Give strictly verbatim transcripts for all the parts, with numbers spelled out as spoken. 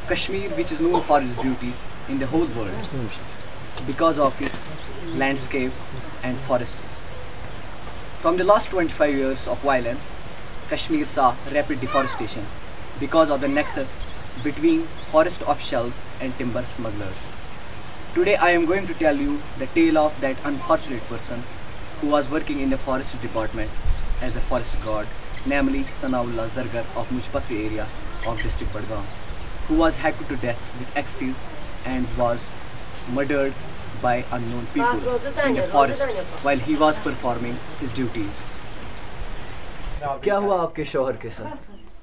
Kashmir, which is known for its beauty in the whole world because of its landscape and forests. From the last twenty-five years of violence, Kashmir saw rapid deforestation because of the nexus between forest officials and timber smugglers. Today I am going to tell you the tale of that unfortunate person who was working in the forest department as a forest guard, namely Sanaullah Zargar of Mujpatri area of district Badgaon, who was hacked to death with axes and was murdered by unknown people in the forest while he was performing his duties. क्या हुआ आपके शौहर के साथ?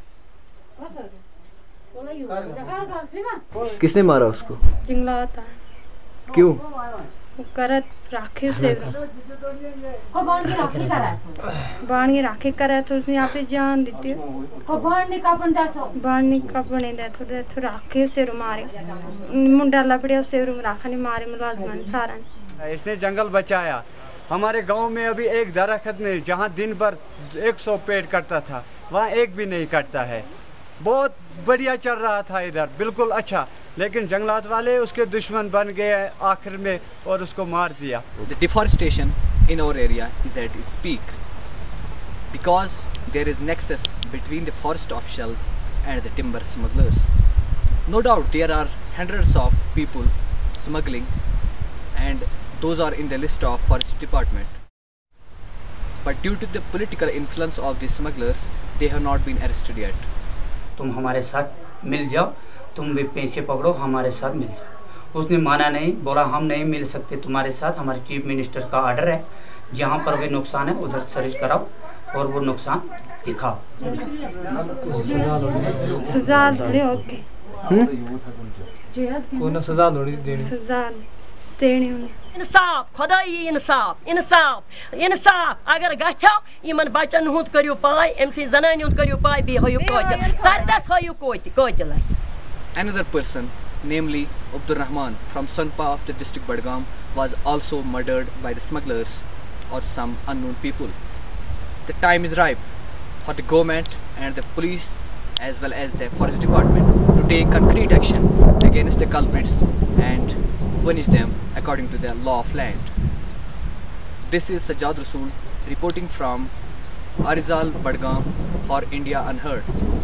किसने मारा उसको? चिंगलाता। क्यों? करत राखी से को बाण की राखी करा बाण की राखी करा तो उसने यहाँ पे जान दी थी को बाण ने कापन दा तो बाण ने कापने दा तो दे तो राखी से मारे मुंडा लपड़े उसे राखा ने मारे मुलाजमान सारा। इसने जंगल बचाया। हमारे गांव में अभी एक दरख्त नहीं, जहां दिन भर एक सौ पेड़ कटता था वहां एक भी नहीं कटता है। बहुत बढ़िया चल रहा था इधर, बिल्कुल अच्छा, लेकिन जंगलात वाले उसके दुश्मन बन गए आखिर में और उसको मार दिया। The deforestation in our area is at its peak because there is nexus between the forest officials and the timber smugglers. No doubt there are hundreds of people smuggling and those are in the list of forest department. But due to the political influence of the smugglers, they have not been arrested yet. तुम हमारे साथ मिल जाओ, तुम भी पैसे पकड़ो, हमारे साथ मिल जाओ। उसने माना नहीं, बोला हम नहीं मिल सकते तुम्हारे साथ, हमारे चीफ मिनिस्टर का ऑर्डर है, जहाँ पर भी नुकसान है उधर सर्च कराओ और वो नुकसान दिखाओ। सजा थोड़ी होगी, कौन सजा थोड़ी देनी सजा देनी होगी। इंसाफ खुदाई इंसाफ इंसाफ इंसाफ अगर गछो यमन बचन हुंद करियो पाय एमसी जनानी हुंद करियो पाय बे होयो कोत सरदस होयो कोत कोतलस। Another person, namely Abdur Rahman from Sanpa of the district Badgaon, was also murdered by the smugglers or some unknown people. The time is ripe for the government and the police as well as the forest department to take concrete action against the culprits and punish them according to the law of land. This is Sajjad Rasool reporting from Arizal, Badgaon for India Unheard.